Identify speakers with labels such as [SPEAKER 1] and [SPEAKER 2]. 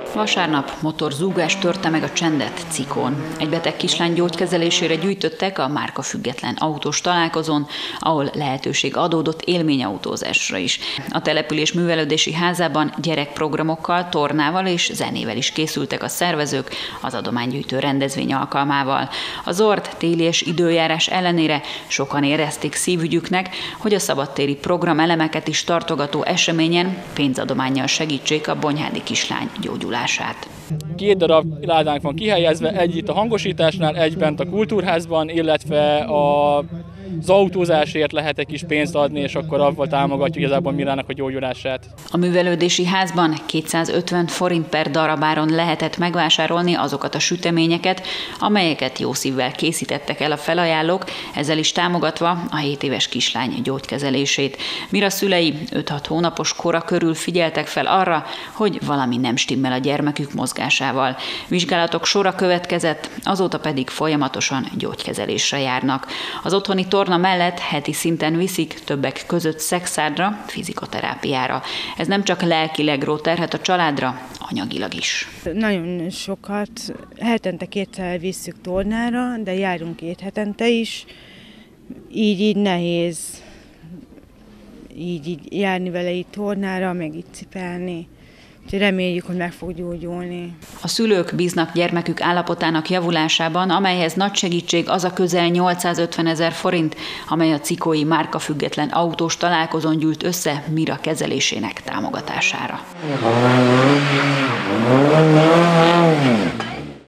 [SPEAKER 1] Vasárnap motorzúgás törte meg a csendet Cikón. Egy beteg kislány gyógykezelésére gyűjtöttek a márkafüggetlen autós találkozón, ahol lehetőség adódott élményautózásra is. A település művelődési házában gyerekprogramokkal, tornával és zenével is készültek a szervezők az adománygyűjtő rendezvény alkalmával. A zord télies időjárás ellenére sokan érezték szívügyüknek, hogy a szabadtéri programelemeket is tartogató eseményen pénzadománnyal segítsék a bonyhádi kislány gyógyulását.
[SPEAKER 2] 2 darab ládánk van kihelyezve, egy itt a hangosításnál, egy bent a kultúrházban, illetve az autózásért lehet egy kis pénzt adni, és akkor avval támogatjuk igazából Mirának a gyógyulását.
[SPEAKER 1] A művelődési házban 250 forint per darabáron lehetett megvásárolni azokat a süteményeket, amelyeket jó szívvel készítettek el a felajánlók, ezzel is támogatva a 7 éves kislány gyógykezelését. Mira szülei 5-6 hónapos kora körül figyeltek fel arra, hogy valami nem stimmel a gyermekük mozgásával. Vizsgálatok sora következett, azóta pedig folyamatosan gyógykezelésre járnak. Az otthoni torna mellett heti szinten viszik, többek között szexárdra, fizikoterápiára. Ez nem csak lelkileg ró terhet a családra, anyagilag is.
[SPEAKER 3] Nagyon sokat, hetente 2-szer visszük tornára, de járunk 2 hetente is. Így nehéz így járni vele így tornára, meg így cipelni. Reméljük, hogy meg fog gyógyulni.
[SPEAKER 1] A szülők bíznak gyermekük állapotának javulásában, amelyhez nagy segítség az a közel 850 000 forint, amely a cikói márkafüggetlen autós találkozón gyűlt össze Mira kezelésének támogatására.